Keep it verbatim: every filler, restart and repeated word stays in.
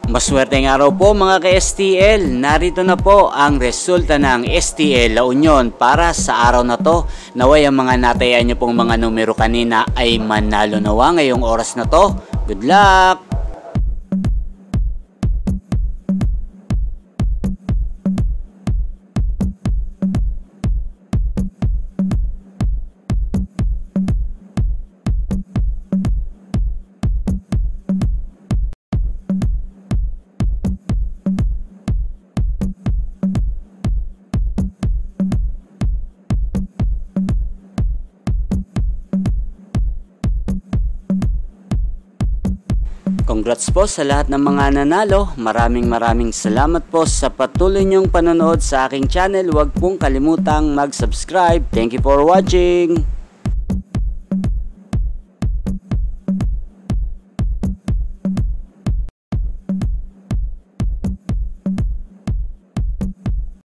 Maswerteng araw po mga ka-S T L. Narito na po ang resulta ng S T L La Union para sa araw na to. Naway ang mga natayan nyo pong mga numero kanina ay manalo nawa ngayong oras na to. Good luck! Congrats po sa lahat ng mga nanalo. Maraming maraming salamat po sa patuloy niyong panonood sa aking channel. Huwag pong kalimutang mag-subscribe. Thank you for watching.